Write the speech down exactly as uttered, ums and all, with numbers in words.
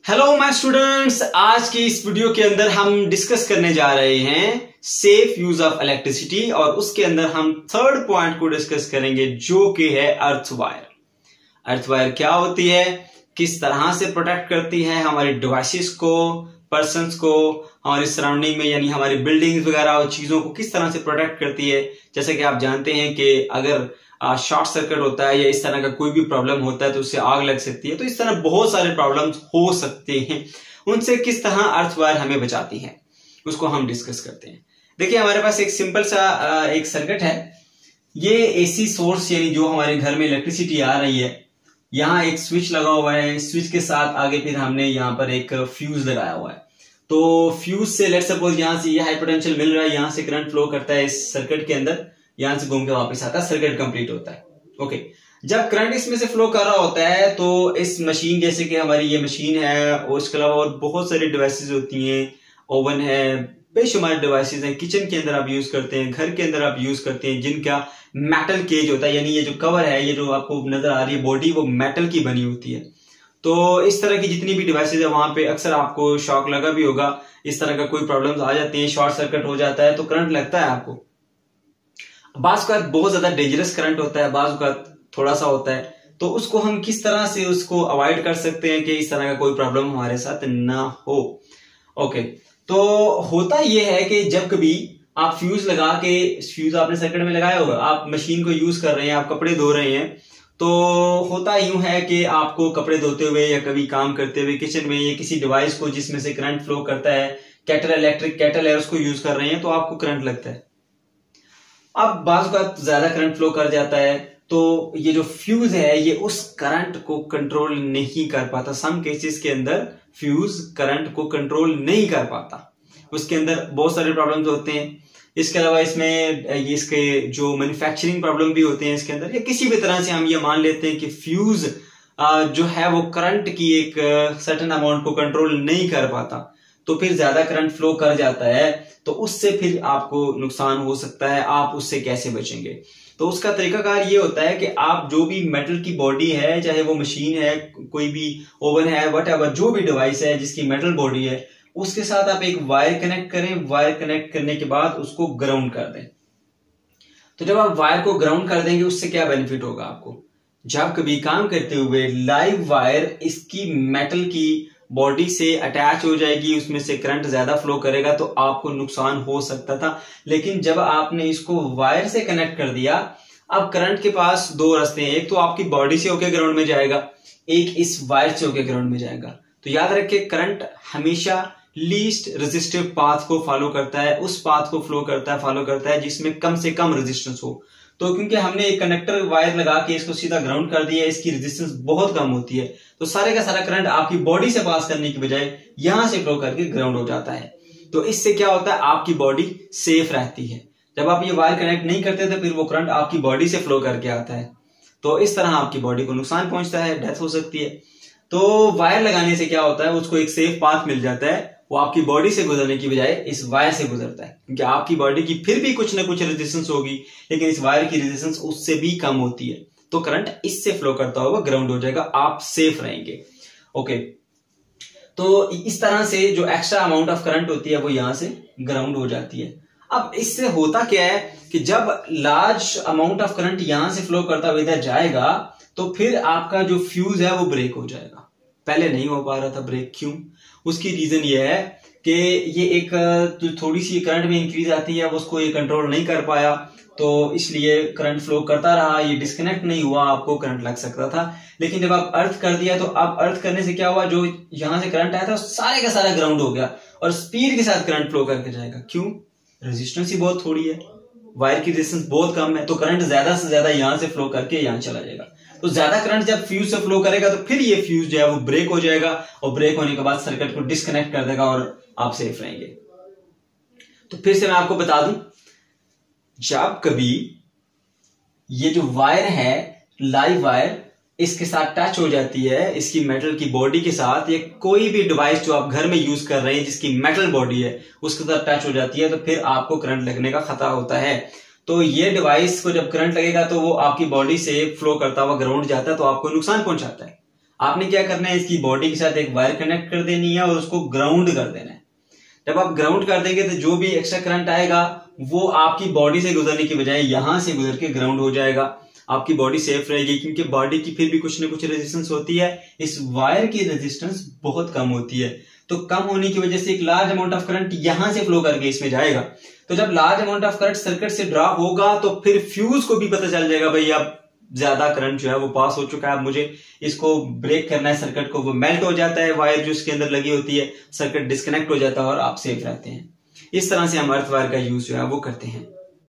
Hello my students, आज की इस वीडियो के अंदर हम डिस्कस करने जा रहे हैं सेफ यूज ऑफ इलेक्ट्रिसिटी और उसके अंदर हम थर्ड पॉइंट को डिस्कस करेंगे जो कि है अर्थ वायर। अर्थ वायर क्या होती है, किस तरह से प्रोटेक्ट करती है हमारे डिवाइसेस को, पर्सन्स को, हमारी सराउंडिंग में यानी हमारी बिल्डिंग्स वगैरह और चीजों को किस तरह से प्रोटेक्ट करती है। जैसे कि आप जानते हैं कि अगर शॉर्ट सर्किट होता है या इस तरह का कोई भी प्रॉब्लम होता है तो उससे आग लग सकती है। तो इस तरह बहुत सारे प्रॉब्लम्स हो सकते हैं, उनसे किस तरह अर्थ वायर हमें बचाती है उसको हम डिस्कस करते हैं। देखिए, हमारे पास एक सिंपल सा एक सर्किट है। ये एसी सोर्स यानी जो हमारे घर में इलेक्ट्रिसिटी आ रही है, यहाँ एक स्विच लगा हुआ है। स्विच के साथ आगे फिर हमने यहाँ पर एक फ्यूज लगाया हुआ है। तो फ्यूज से लेट्स सपोज यहाँ से ये हाई पोटेंशियल मिल रहा है, यहाँ से करंट फ्लो करता है इस सर्किट के अंदर, यहाँ से घूम के वापस आता है, सर्किट कंप्लीट होता है। ओके, जब करंट इसमें से फ्लो कर रहा होता है तो इस मशीन, जैसे कि हमारी ये मशीन है और इसके अलावा और बहुत सारी डिवाइसेस होती हैं, ओवन है, बेशुमार डिवाइसेस हैं, किचन के अंदर आप यूज करते हैं, घर के अंदर आप यूज करते हैं, जिनका मेटल केज होता है, यानी ये जो कवर है, ये जो आपको नजर आ रही है बॉडी, वो मेटल की बनी होती है। तो इस तरह की जितनी भी डिवाइसेज है वहां पे अक्सर आपको शॉक लगा भी होगा। इस तरह का कोई प्रॉब्लम्स आ जाती हैं, शॉर्ट सर्किट हो जाता है तो करंट लगता है आपको। बाज का बहुत ज्यादा डेंजरस करंट होता है, बाज का थोड़ा सा होता है। तो उसको हम किस तरह से उसको अवॉइड कर सकते हैं कि इस तरह का कोई प्रॉब्लम हमारे साथ ना हो। ओके, तो होता यह है कि जब कभी आप फ्यूज लगा के, फ्यूज आपने सर्किट में लगाया होगा, आप मशीन को यूज कर रहे हैं, आप कपड़े धो रहे हैं, तो होता यूं है कि आपको कपड़े धोते हुए या कभी काम करते हुए किचन में या किसी डिवाइस को जिसमें से करंट फ्लो करता है, केटल, इलेक्ट्रिक केटल है, उसको यूज कर रहे हैं तो आपको करंट लगता है। अब बाज़ का ज्यादा करंट फ्लो कर जाता है तो ये जो फ्यूज है ये उस करंट को कंट्रोल नहीं कर पाता। सम केसेस के अंदर फ्यूज करंट को कंट्रोल नहीं कर पाता, उसके अंदर बहुत सारे प्रॉब्लम्स होते हैं। इसके अलावा इसमें ये इसके जो मैन्युफैक्चरिंग प्रॉब्लम भी होते हैं इसके अंदर, या किसी भी तरह से हम ये मान लेते हैं कि फ्यूज जो है वो करंट की एक सर्टेन अमाउंट को कंट्रोल नहीं कर पाता, तो फिर ज्यादा करंट फ्लो कर जाता है तो उससे फिर आपको नुकसान हो सकता है। आप उससे कैसे बचेंगे? तो उसका तरीकाकार ये होता है कि आप जो भी मेटल की बॉडी है, चाहे वो मशीन है, कोई भी ओवन है, व्हाटएवर, जो भी डिवाइस है जिसकी मेटल बॉडी है, उसके साथ आप एक वायर कनेक्ट करें। वायर कनेक्ट करने के बाद उसको ग्राउंड कर दें। तो जब आप वायर को ग्राउंड कर देंगे उससे क्या बेनिफिट होगा आपको? जब कभी काम करते हुए लाइव वायर इसकी मेटल की बॉडी से अटैच हो जाएगी, उसमें से करंट ज्यादा फ्लो करेगा तो आपको नुकसान हो सकता था। लेकिन जब आपने इसको वायर से कनेक्ट कर दिया, अब करंट के पास दो रास्ते हैं, एक तो आपकी बॉडी से होकर ग्राउंड में जाएगा, एक इस वायर से होकर ग्राउंड में जाएगा। तो याद रखिए, करंट हमेशा लीस्ट रेजिस्टिव पाथ को फॉलो करता है, उस पाथ को फ्लो करता है, फॉलो करता है जिसमें कम से कम रेजिस्टेंस हो। तो क्योंकि हमने एक कंडक्टर वायर लगा के इसको सीधा ग्राउंड कर दिया, इसकी रेजिस्टेंस बहुत कम होती है, तो सारे का सारा करंट आपकी बॉडी से पास करने की बजाय यहां से फ्लो करके ग्राउंड हो जाता है। तो इससे क्या होता है, आपकी बॉडी सेफ रहती है। जब आप ये वायर कनेक्ट नहीं करते तो फिर वो करंट आपकी बॉडी से फ्लो करके आता है, तो इस तरह आपकी बॉडी को नुकसान पहुंचता है, डेथ हो सकती है। तो वायर लगाने से क्या होता है, उसको एक सेफ पाथ मिल जाता है, वो आपकी बॉडी से गुजरने की बजाय इस वायर से गुजरता है, क्योंकि आपकी बॉडी की फिर भी कुछ ना कुछ रेजिस्टेंस होगी, लेकिन इस वायर की रेजिस्टेंस उससे भी कम होती है। तो करंट इससे फ्लो करता हुआ ग्राउंड हो जाएगा, आप सेफ रहेंगे। ओके, तो इस तरह से जो एक्स्ट्रा अमाउंट ऑफ करंट होती है वो यहां से ग्राउंड हो जाती है। अब इससे होता क्या है कि जब लार्ज अमाउंट ऑफ करंट यहां से फ्लो करता हुआ इधर जाएगा तो फिर आपका जो फ्यूज है वो ब्रेक हो जाएगा। पहले नहीं हो पा रहा था ब्रेक, क्यों? उसकी रीजन ये है कि ये एक तो थोड़ी सी करंट में इंक्रीज आती है, उसको ये कंट्रोल नहीं कर पाया, तो इसलिए करंट फ्लो करता रहा, ये डिस्कनेक्ट नहीं हुआ, आपको करंट लग सकता था। लेकिन जब आप अर्थ कर दिया तो अब अर्थ करने से क्या हुआ, जो यहां से करंट आया था सारे का सारा ग्राउंड हो गया और स्पीड के साथ करंट फ्लो करके जाएगा। क्यों? रेजिस्टेंस ही बहुत थोड़ी है, वायर की रेजिस्टेंस बहुत कम है, तो करंट ज्यादा से ज्यादा यहां से फ्लो करके यहां चला जाएगा। तो ज्यादा करंट जब फ्यूज से फ्लो करेगा तो फिर ये फ्यूज जो है वो ब्रेक हो जाएगा और ब्रेक होने के बाद सर्किट को डिस्कनेक्ट कर देगा और आप सेफ रहेंगे। तो फिर से मैं आपको बता दूं, जब कभी ये जो वायर है, लाइव वायर, इसके साथ टच हो जाती है, इसकी मेटल की बॉडी के साथ, या कोई भी डिवाइस जो आप घर में यूज कर रहे हैं जिसकी मेटल बॉडी है उसके साथ टच हो जाती है, तो फिर आपको करंट लगने का खतरा होता है। तो ये डिवाइस को जब करंट लगेगा तो वो आपकी बॉडी से फ्लो करता हुआ ग्राउंड जाता है, तो आपको नुकसान पहुंचाता है। आपने क्या करना है, इसकी बॉडी के साथ एक वायर कनेक्ट कर देनी है और उसको ग्राउंड कर देना है। जब आप ग्राउंड कर देंगे तो जो भी एक्स्ट्रा करंट आएगा वो आपकी बॉडी से गुजरने की बजाय यहां से गुजर के ग्राउंड हो जाएगा। आपकी बॉडी सेफ रहेगी, क्योंकि बॉडी की फिर भी कुछ ना कुछ रेजिस्टेंस होती है। इस वायर की रेजिस्टेंस बहुत कम होती है, तो कम होने की वजह से एक लार्ज अमाउंट ऑफ करंट यहां से फ्लो करके इसमें जाएगा। तो जब large amount of current circuit से ड्रॉ होगा तो फिर फ्यूज को भी पता चल जाएगा भाई अब ज्यादा करंट जो है वो पास हो चुका है, अब मुझे इसको ब्रेक करना है सर्किट को। वो मेल्ट हो जाता है वायर जो इसके अंदर लगी होती है, सर्किट डिस्कनेक्ट हो जाता है और आप सेफ रहते हैं। इस तरह से हम अर्थ वायर का यूज जो है वो करते हैं।